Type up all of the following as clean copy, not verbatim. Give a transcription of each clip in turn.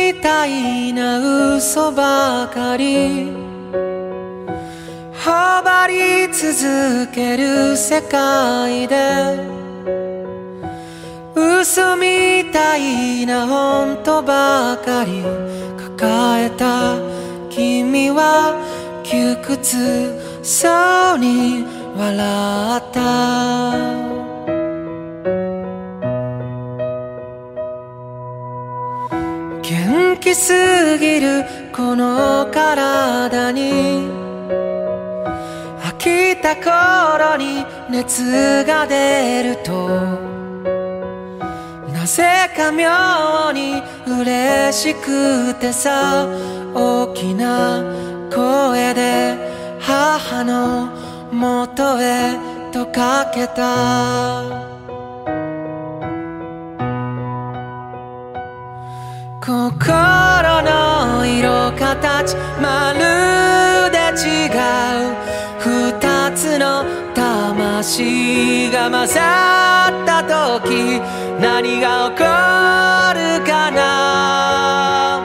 みたいな嘘ばかりはばり続ける世界で、嘘みたいな本当ばかり抱えた君は窮屈そうに笑った。元気すぎるこの体に飽きた頃に熱が出ると、なぜか妙に嬉しくてさ、大きな声で母の元へとかけた。心の色形まるで違う二つの魂が混ざった時、何が起こるかな。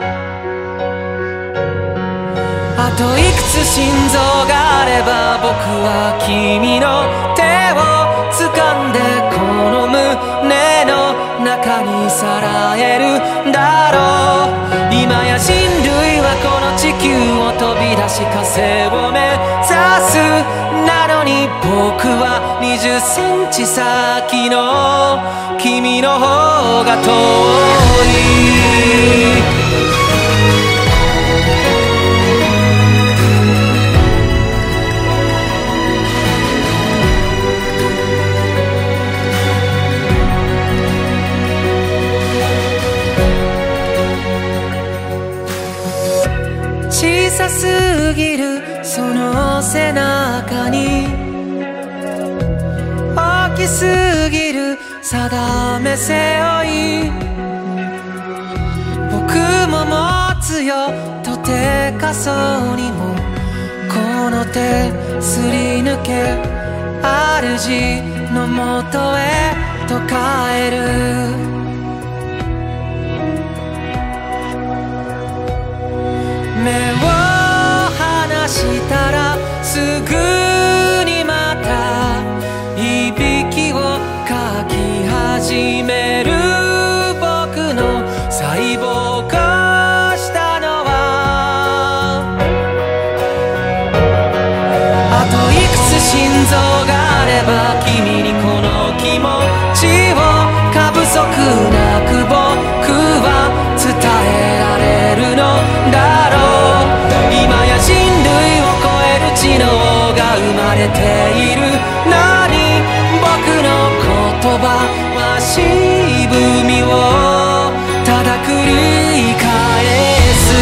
あといくつ心臓があれば僕は君の手を掴んでこの胸の中にさらえるんだろう。今や人類はこの地球を飛び出し火星を目指す。なのに僕は20センチ先の君の方が遠い。小さすぎるその背中に大きすぎる定め背負い、僕も持つよとてかそうにもこの手すり抜け主のもとへと帰る。目を離したらすぐにまたいびきをかき始める。僕の細胞化したのはあといくつ心臓があれば君にこの気持ちを過不足なく僕は伝えられるのだろう。今や人類を超える知能が生まれているのに、僕の言葉は渋みをただ繰り返す。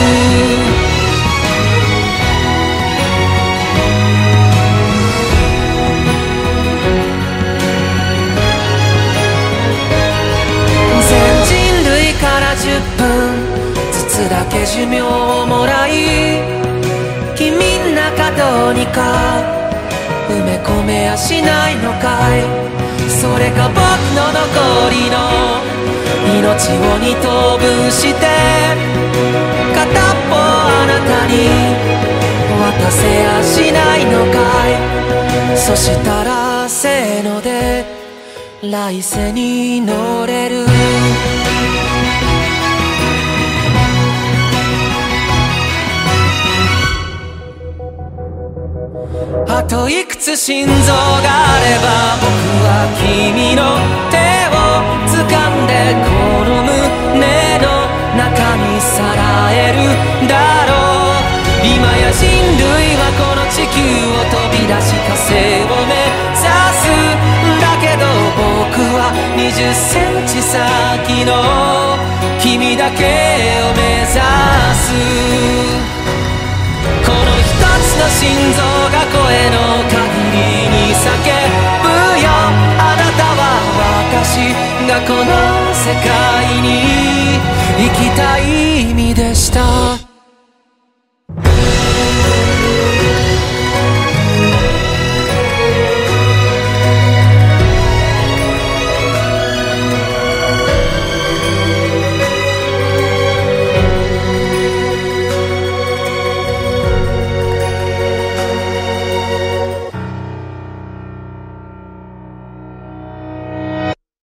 全人類から10分ずつだけ寿命をもらい、君ん中どうにか埋め込めやしないのかい。それが僕の残りの命を二等分して片っぽあなたに渡せやしないのかい。そしたらせーので来世に乗れる。あといくつ心臓があれば僕は君の手を掴んでこの胸の中にさらえるだろう。今や人類はこの地球を飛び出し火星を目指す。だけど僕は20センチ先の君だけを目指す。この一つの心臓が声の限りに叫ぶよ。あなたは私がこの世界に生きたい意味でした。